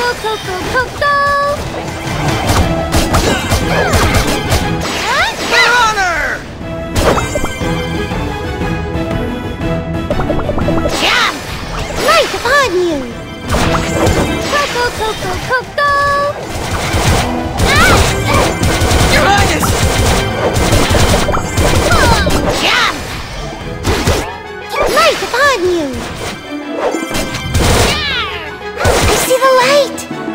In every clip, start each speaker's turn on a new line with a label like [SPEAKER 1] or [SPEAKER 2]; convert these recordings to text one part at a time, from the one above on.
[SPEAKER 1] go, go, go, go!
[SPEAKER 2] For honor!
[SPEAKER 1] Jump! Right upon you! Go, go, go, go, go, go!
[SPEAKER 2] Your Highness!
[SPEAKER 1] Jump! Light upon you! I see the light!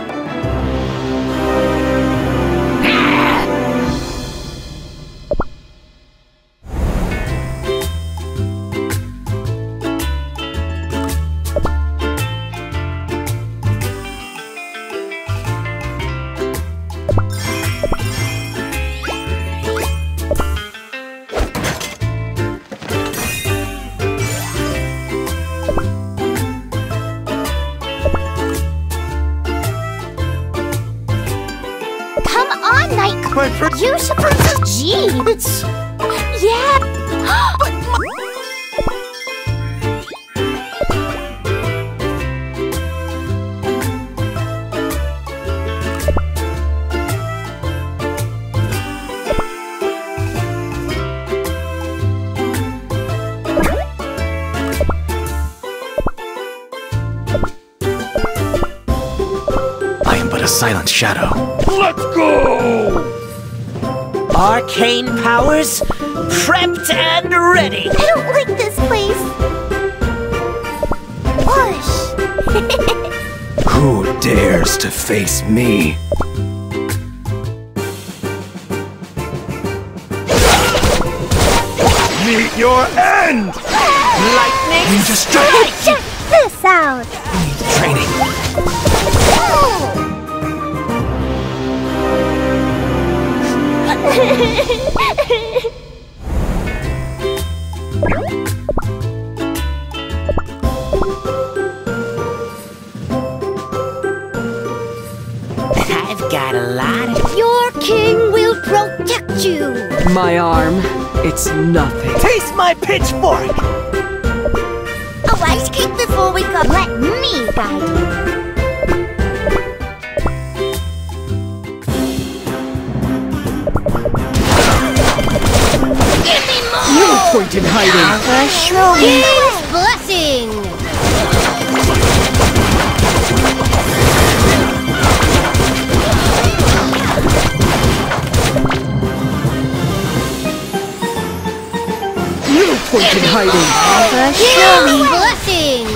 [SPEAKER 1] Come on, Night. You're supposed to. Jeez. Yeah. But
[SPEAKER 2] I am but a silent shadow.
[SPEAKER 3] Let's go!
[SPEAKER 4] Arcane powers, prepped and ready.
[SPEAKER 1] I don't like this place. Push.
[SPEAKER 2] Who dares to face me? Meet your end!
[SPEAKER 4] Lightning
[SPEAKER 2] Ninja strike!
[SPEAKER 1] Check this out.
[SPEAKER 2] Training.
[SPEAKER 4] I've got a lot of...
[SPEAKER 1] Your king will protect you.
[SPEAKER 5] My arm, it's nothing.
[SPEAKER 4] Taste my pitchfork!
[SPEAKER 1] A ice cake before we go. Let me guide you. Give me more!
[SPEAKER 5] No point in hiding.
[SPEAKER 1] King's blessing!
[SPEAKER 5] No point in hiding.
[SPEAKER 1] King's blessing!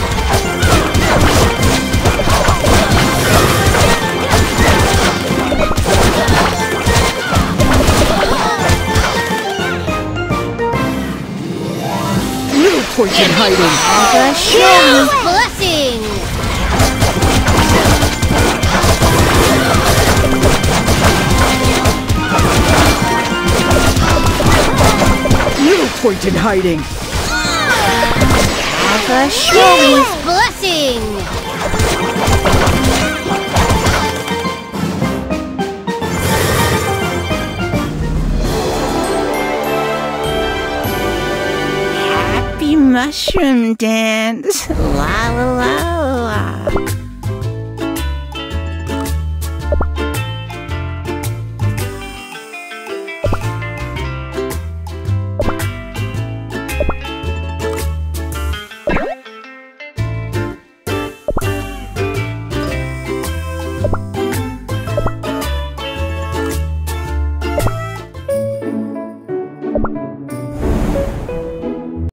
[SPEAKER 5] No point in hiding.
[SPEAKER 1] King's blessing!
[SPEAKER 5] No point in hiding.
[SPEAKER 1] King's blessing!
[SPEAKER 4] Happy mushroom dance. La la la la.